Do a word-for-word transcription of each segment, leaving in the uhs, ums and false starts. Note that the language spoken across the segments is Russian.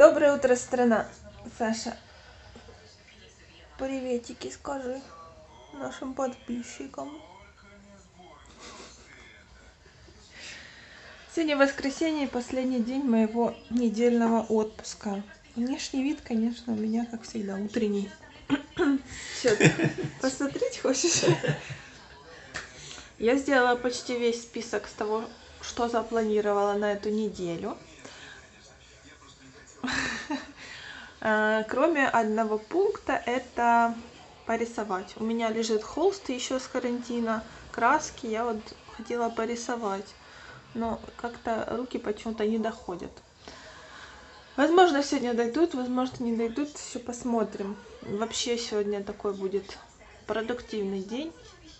Доброе утро, страна. Саша, приветики скажи нашим подписчикам. Сегодня воскресенье, последний день моего недельного отпуска. Внешний вид, конечно, у меня, как всегда, утренний. Что, посмотреть хочешь? Я сделала почти весь список с того, что запланировала на эту неделю. Кроме одного пункта, это порисовать. У меня лежит холст еще с карантина, краски. Я вот хотела порисовать, но как-то руки почему-то не доходят. Возможно, сегодня дойдут, возможно, не дойдут. Еще посмотрим. Вообще сегодня такой будет продуктивный день.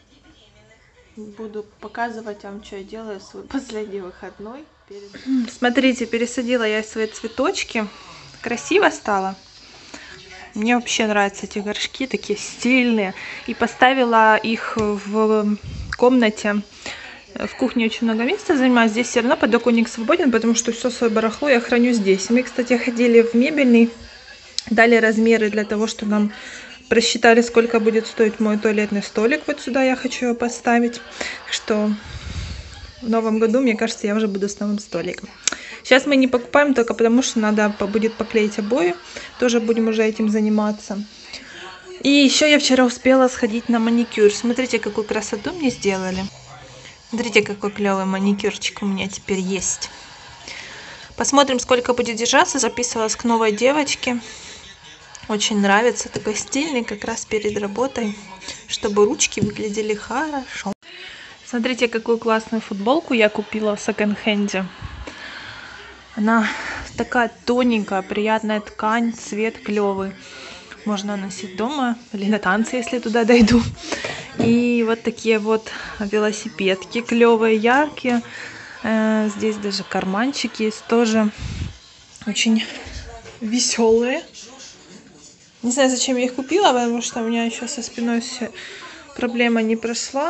Буду показывать вам, что я делаю в свой последний выходной. Перед... Смотрите, пересадила я свои цветочки. Красиво стало. Мне вообще нравятся эти горшки, такие стильные. И поставила их в комнате. В кухне очень много места занимаю. Здесь все равно подоконник свободен, потому что все свое барахло я храню здесь. Мы, кстати, ходили в мебельный, дали размеры для того, чтобы нам просчитали, сколько будет стоить мой туалетный столик. Вот сюда я хочу его поставить. Что в новом году, мне кажется, я уже буду с новым столиком. Сейчас мы не покупаем только потому, что надо будет поклеить обои. Тоже будем уже этим заниматься. И еще я вчера успела сходить на маникюр. Смотрите, какую красоту мне сделали. Смотрите, какой клевый маникюрчик у меня теперь есть. Посмотрим, сколько будет держаться. Записывалась к новой девочке. Очень нравится. Такой стильный, как раз перед работой. Чтобы ручки выглядели хорошо. Смотрите, какую классную футболку я купила в секонд-хенде. Она такая тоненькая, приятная ткань, цвет клевый. Можно носить дома или на танцы, если туда дойду. И вот такие вот велосипедки клевые, яркие. Здесь даже карманчик есть тоже. Очень веселые. Не знаю, зачем я их купила, потому что у меня еще со спиной все проблема не прошла.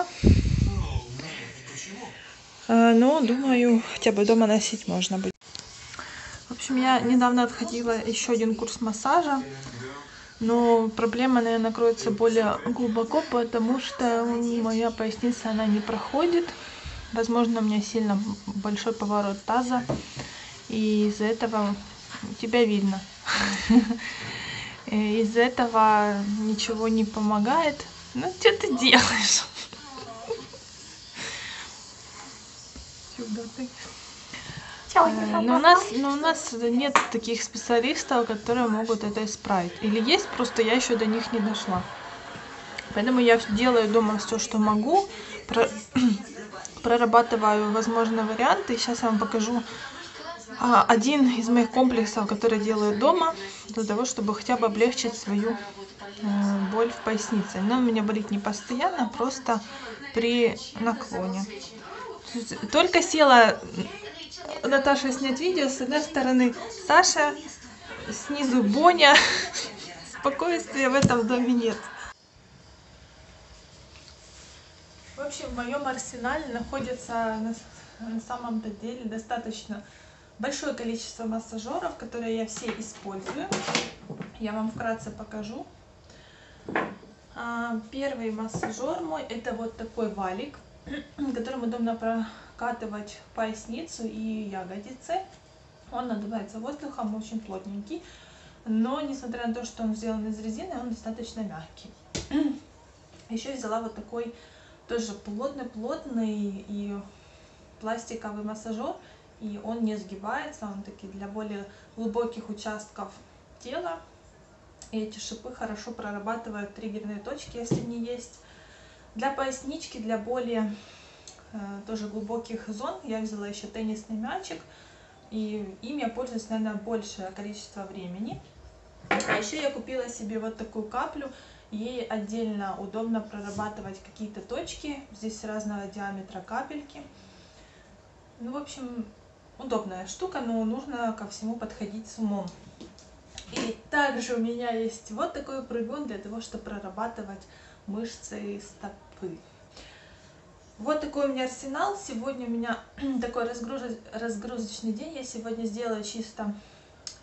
Но, думаю, хотя бы дома носить можно будет. В общем, я недавно отходила еще один курс массажа. Но проблема, наверное, кроется более глубоко, потому что моя поясница, она не проходит. Возможно, у меня сильно большой поворот таза. И из-за этого тебя видно. Из-за этого ничего не помогает. Ну, что ты делаешь? Сюда ты. Но у нас, но у нас нет таких специалистов, которые могут это исправить. Или есть, просто я еще до них не дошла. Поэтому я делаю дома все, что могу. Про... Прорабатываю возможные варианты. Сейчас я вам покажу а, один из моих комплексов, который делаю дома, для того, чтобы хотя бы облегчить свою э, боль в пояснице. Она у меня болит не постоянно, просто при наклоне. Только села Наташа снять видео. С одной стороны Саша, снизу Боня. Спокойствия в этом доме нет. В общем, в моем арсенале находится на, на самом-то деле достаточно большое количество массажеров, которые я все использую. Я вам вкратце покажу. Первый массажер мой — это вот такой валик, которым удобно прокатывать поясницу и ягодицы. Он надувается воздухом, очень плотненький, но несмотря на то, что он сделан из резины, он достаточно мягкий. Еще взяла вот такой тоже плотный-плотный и пластиковый массажер, и он не сгибается, он таки для более глубоких участков тела. И эти шипы хорошо прорабатывают триггерные точки, если они есть. Для пояснички, для более э, тоже глубоких зон я взяла еще теннисный мячик. И им я пользуюсь, наверное, большее количество времени. А еще я купила себе вот такую каплю. Ей отдельно удобно прорабатывать какие-то точки. Здесь разного диаметра капельки. Ну, в общем, удобная штука, но нужно ко всему подходить с умом. И также у меня есть вот такой прыгун для того, чтобы прорабатывать мышцы стопы. Вот такой у меня арсенал. Сегодня у меня такой разгруз... разгрузочный день. Я сегодня сделаю чисто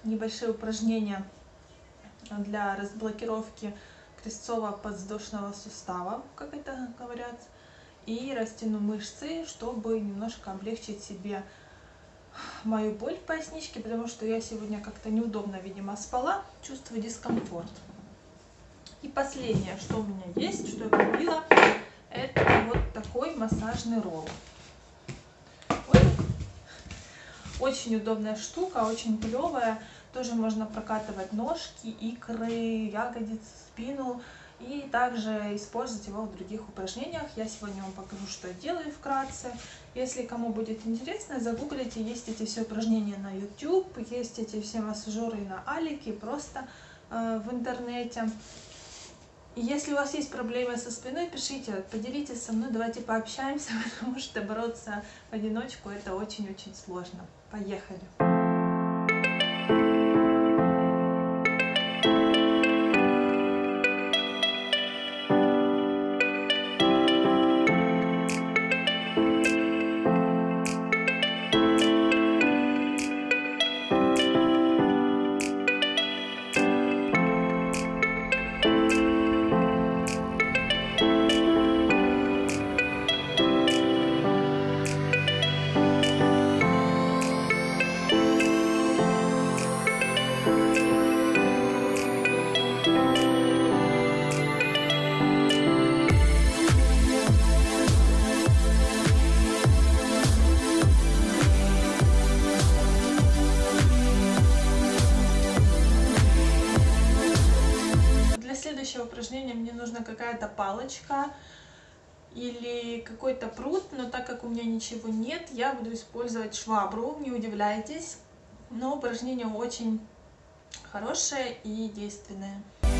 небольшие упражнения для разблокировки крестцово-подвздошного сустава, как это говорят, и растяну мышцы, чтобы немножко облегчить себе мою боль в поясничке, потому что я сегодня как-то неудобно, видимо, спала, чувствую дискомфорт. И последнее, что у меня есть, что я купила, это вот такой массажный ролл. Ой. Очень удобная штука, очень клевая. Тоже можно прокатывать ножки, икры, ягодицы, спину. И также использовать его в других упражнениях. Я сегодня вам покажу, что я делаю вкратце. Если кому будет интересно, загуглите. Есть эти все упражнения на YouTube, есть эти все массажеры на Алике, просто э, в интернете. И если у вас есть проблемы со спиной, пишите, поделитесь со мной, давайте пообщаемся, потому что бороться в одиночку это очень-очень сложно. Поехали! Упражнение мне нужна какая-то палочка или какой-то пруд, но так как у меня ничего нет, я буду использовать швабру, не удивляйтесь, но упражнение очень хорошее и действенное.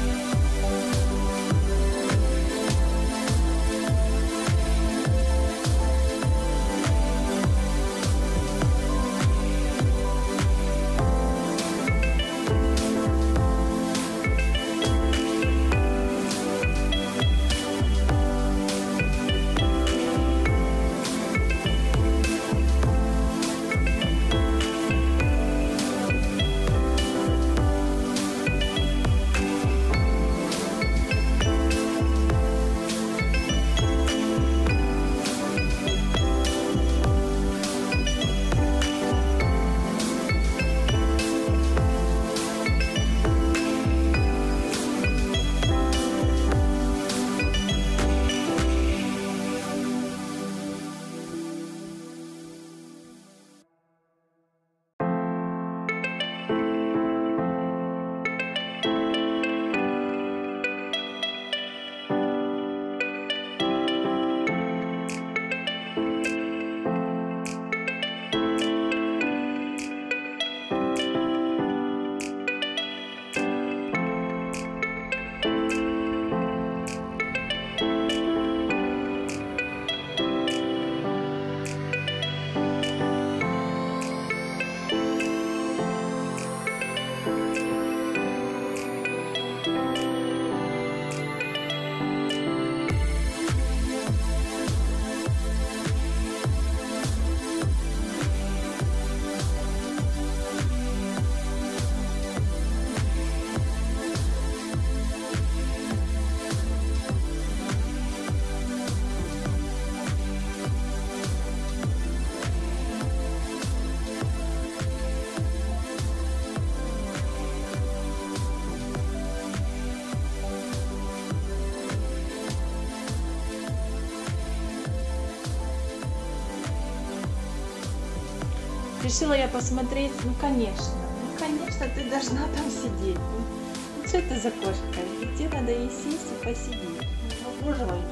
Решила я посмотреть, ну конечно, ну конечно, ты должна там сидеть. Ну что это за кошка? Тебе надо и сесть, и посидеть. Ну, боже мой,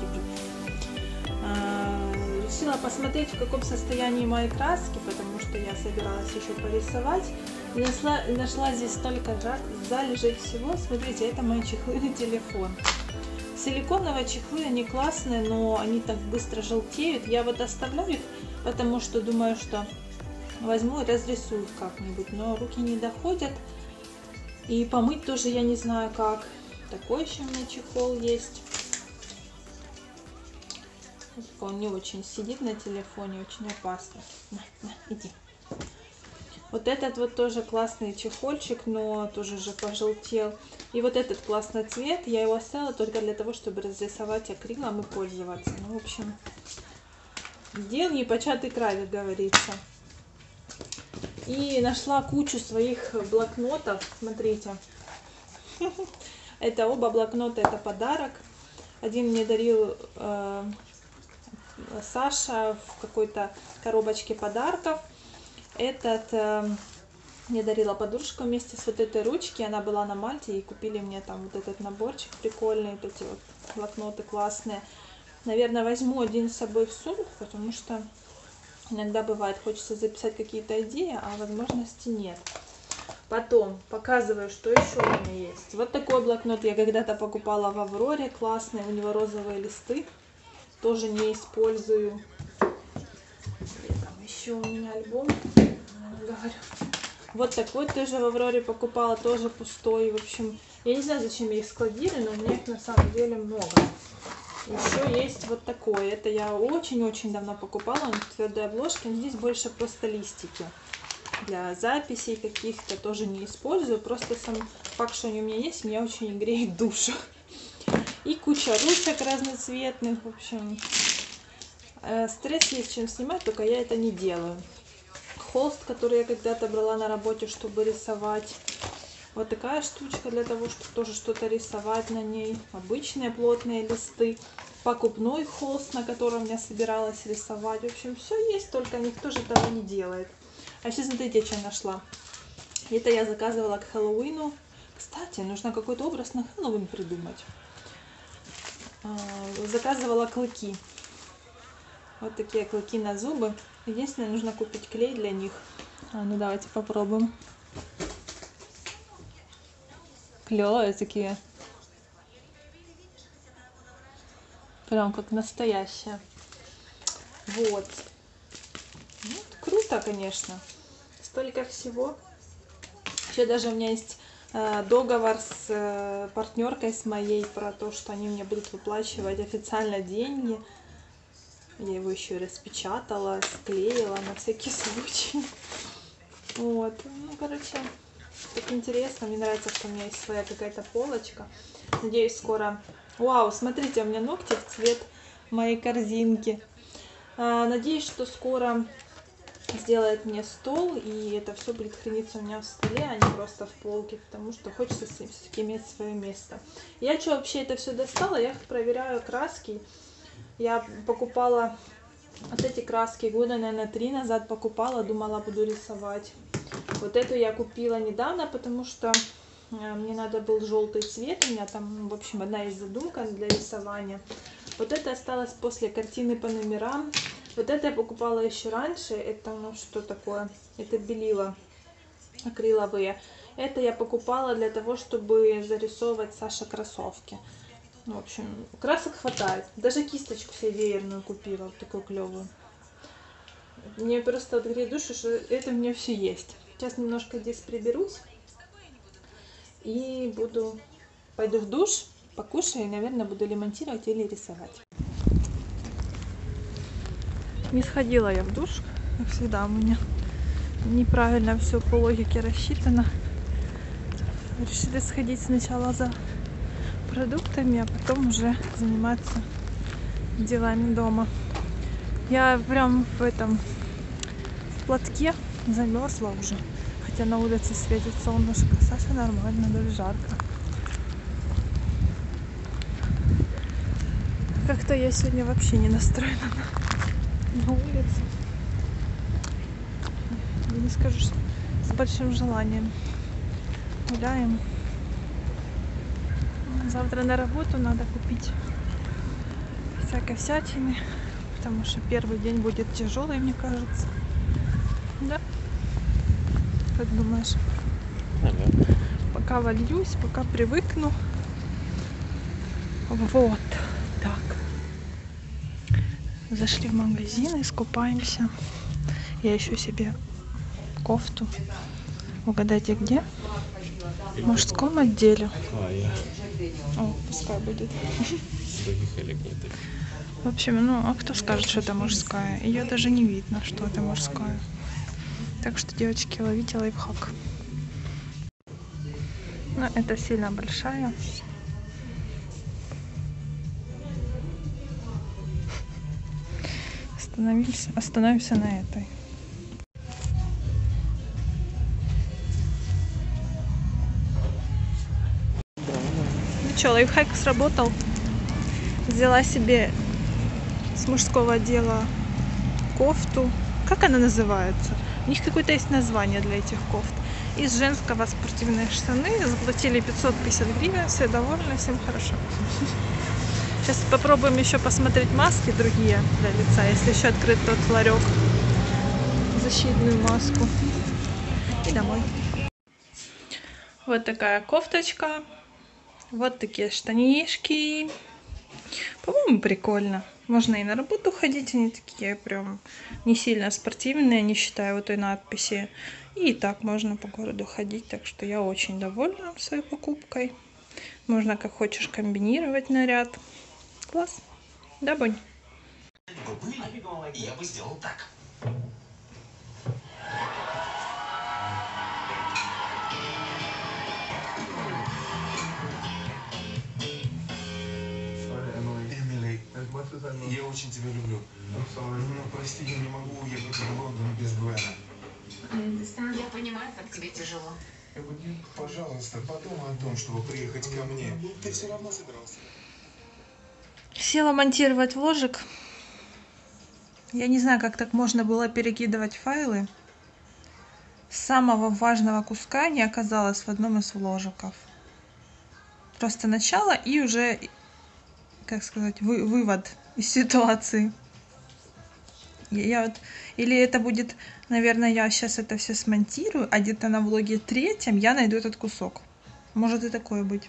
а, решила посмотреть, в каком состоянии мои краски, потому что я собиралась еще порисовать. Нашла, нашла здесь столько залежей всего. Смотрите, это мои чехлы на телефон. Силиконовые чехлы, они классные, но они так быстро желтеют. Я вот оставляю их, потому что думаю, что возьму и разрисую как-нибудь, но руки не доходят. И помыть тоже я не знаю как. Такой еще у меня чехол есть. Он не очень сидит на телефоне, очень опасно. На, на, иди. Вот этот вот тоже классный чехольчик, но тоже уже пожелтел. И вот этот классный цвет, я его оставила только для того, чтобы разрисовать акрилом и пользоваться. Ну, в общем, дел непочатый край, как говорится. И нашла кучу своих блокнотов, смотрите. Это оба блокнота, это подарок. Один мне дарил э, Саша в какой-то коробочке подарков. Этот э, мне дарила подружка вместе с вот этой ручки. Она была на Мальте и купили мне там вот этот наборчик прикольный. Вот эти вот блокноты классные. Наверное, возьму один с собой в сумку, потому что иногда бывает, хочется записать какие-то идеи, а возможности нет. Потом показываю, что еще у меня есть. Вот такой блокнот я когда-то покупала в Авроре. Классный, у него розовые листы. Тоже не использую. Где там еще у меня альбом? Говорю. Вот такой тоже в Авроре покупала, тоже пустой. В общем, я не знаю, зачем я их складирую, но у меня их на самом деле много. Еще есть вот такой. Это я очень-очень давно покупала. Он в твердой обложке. Но здесь больше просто листики. Для записей каких-то тоже не использую. Просто сам факт, что они у меня есть, меня очень греет душу. И куча ручек разноцветных. В общем, стресс есть чем снимать, только я это не делаю. Холст, который я когда-то брала на работе, чтобы рисовать. Вот такая штучка для того, чтобы тоже что-то рисовать на ней. Обычные плотные листы. Покупной холст, на котором я собиралась рисовать. В общем, все есть, только никто же этого не делает. А сейчас смотрите, что я нашла. Это я заказывала к Хэллоуину. Кстати, нужно какой-то образ на Хэллоуин придумать. Заказывала клыки. Вот такие клыки на зубы. Единственное, нужно купить клей для них. А, ну давайте попробуем. Клевые такие. Прям как настоящие. Вот. Ну, круто, конечно. Столько всего. Еще даже у меня есть э, договор с э, партнеркой с моей про то, что они мне будут выплачивать официально деньги. Я его еще распечатала, склеила на всякий случай. Вот. Ну, короче, так интересно. Мне нравится, что у меня есть своя какая-то полочка. Надеюсь, скоро... Вау, смотрите, у меня ногти в цвет моей корзинки. А, надеюсь, что скоро сделает мне стол, и это все будет храниться у меня в столе, а не просто в полке, потому что хочется все-таки иметь свое место. Я что вообще это все достала? Я проверяю краски. Я покупала вот эти краски года, наверное, три назад покупала, думала, буду рисовать. Вот эту я купила недавно, потому что мне надо был желтый цвет, у меня там, в общем, одна есть задумка для рисования. Вот это осталось после картины по номерам. Вот это я покупала еще раньше. Это, ну, что такое? Это белила акриловые. Это я покупала для того, чтобы зарисовывать Саше кроссовки. В общем, красок хватает. Даже кисточку себе веерную купила, вот такую клевую. Мне просто вот греет душу, что это у меня все есть. Сейчас немножко здесь приберусь. И буду... Пойду в душ, покушаю и, наверное, буду ремонтировать или рисовать. Не сходила я в душ, как всегда у меня неправильно все по логике рассчитано. Решили сходить сначала за продуктами, а потом уже заниматься делами дома. Я прям в этом в платке замерзла уже, хотя на улице светит солнышко. Саша нормально, даже жарко. Как-то я сегодня вообще не настроена на, на улицу. Не скажу, что с большим желанием. Гуляем. Завтра на работу надо купить всякой всячины, потому что первый день будет тяжелый, мне кажется. Да? Как думаешь? Ага. Пока вольюсь, пока привыкну. Вот так. Зашли в магазин, искупаемся. Я ищу себе кофту. Угадайте, где? В мужском отделе. А, я. О, пускай будет. В общем, ну, а кто скажет, что это мужская? Ее даже не видно, что это мужская. Так что, девочки, ловите лайфхак. Но это сильно большая. Остановимся, остановимся на этой. Ну что, лайфхак сработал. Взяла себе с мужского отдела кофту. Как она называется? У них какое-то есть название для этих кофт. Из женского спортивные штаны. Заплатили пятьсот пятьдесят гривен. Все довольны, всем хорошо. Сейчас попробуем еще посмотреть маски другие для лица, если еще открыть тот ларек. Защитную маску. И домой. Вот такая кофточка. Вот такие штанишки. По-моему, прикольно. Можно и на работу ходить, они такие прям не сильно спортивные, не считая вот той надписи. И так можно по городу ходить, так что я очень довольна своей покупкой. Можно как хочешь комбинировать наряд. Класс. Да, Бонь? Вы были, я бы сделал так. Я очень тебя люблю. Но прости, я не могу уехать в Лондон без Гвена. Я понимаю, как тебе тяжело. Пожалуйста, подумай о том, чтобы приехать ко мне. Ты все равно собирался. Села монтировать вложик. Я не знаю, как так можно было перекидывать файлы. Самого важного куска не оказалось в одном из вложиков. Просто начало и уже, как сказать, вы, вывод из ситуации. Я вот, или это будет, наверное, я сейчас это все смонтирую, а где-то на влоге третьем я найду этот кусок. Может и такое быть.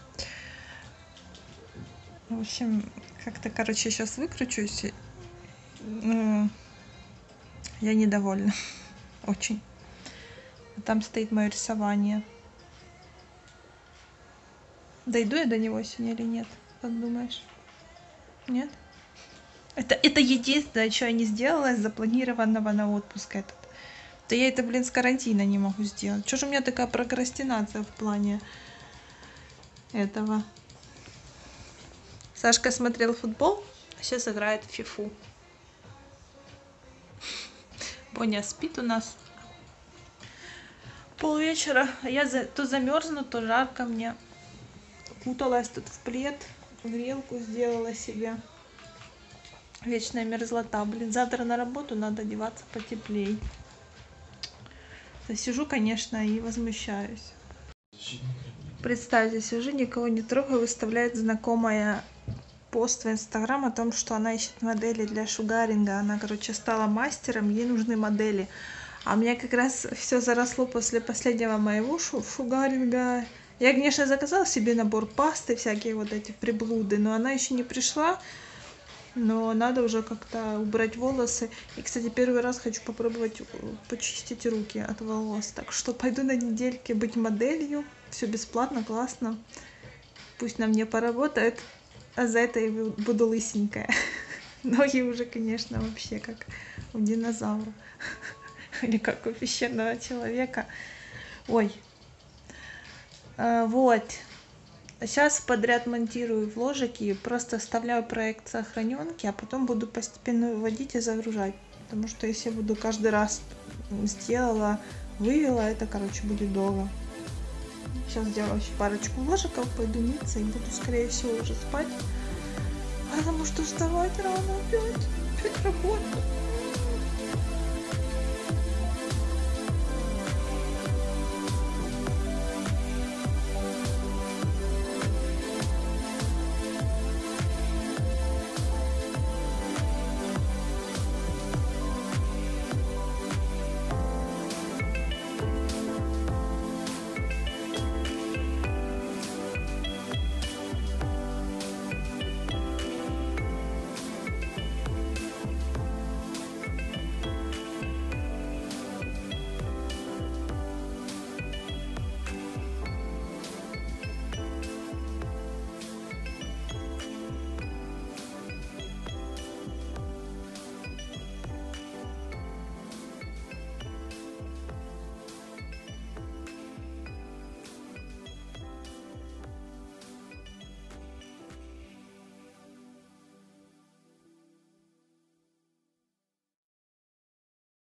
В общем, как-то, короче, сейчас выкручусь. Ну, я недовольна. Очень. Там стоит мое рисование. Дойду я до него сегодня или нет? Как думаешь? Нет? Это, это единственное, что я не сделала из запланированного на отпуск этот. Да я это, блин, с карантина не могу сделать. Что же у меня такая прокрастинация в плане этого? Сашка смотрел футбол, а сейчас играет в фифу. Боня спит у нас полвечера. Я за, то замерзну, то жарко мне. Укуталась тут в плед, грелку сделала себе. Вечная мерзлота. Блин, завтра на работу надо одеваться потеплей. Сижу, конечно, и возмущаюсь. Представьте, сижу, никого не трогаю, выставляет знакомая пост в Инстаграм о том, что она ищет модели для шугаринга. Она, короче, стала мастером, ей нужны модели. А у меня как раз все заросло после последнего моего шу шугаринга. Я, конечно, заказала себе набор пасты, всякие вот эти приблуды, но она еще не пришла. Но надо уже как-то убрать волосы. И, кстати, первый раз хочу попробовать почистить руки от волос. Так что пойду на недельке быть моделью. Все бесплатно, классно. Пусть на мне поработает. А за это я буду лысенькая. Ноги уже, конечно, вообще как у динозавра. Или как у пещерного человека. Ой. А, вот. Сейчас подряд монтирую вложики, просто оставляю проект сохраненки, а потом буду постепенно выводить и загружать. Потому что если я буду каждый раз сделала, вывела, это, короче, будет долго. Сейчас сделаю еще парочку вложиков, пойду мыться и буду, скорее всего, уже спать. Потому что вставать рано опять. Опять работа.